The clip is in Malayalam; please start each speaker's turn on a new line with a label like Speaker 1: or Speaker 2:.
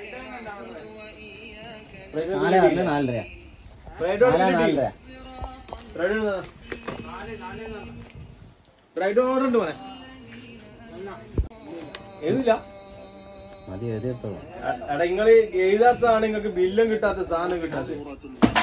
Speaker 1: ബ്രൈഡ് ഓർഡർ ഉണ്ട് മോനെ. എഴുതില്ല. എടാ നിങ്ങള് എഴുതാത്തതാണ് നിങ്ങൾക്ക് ബില്ലും കിട്ടാത്ത സാധനം കിട്ടാത്ത.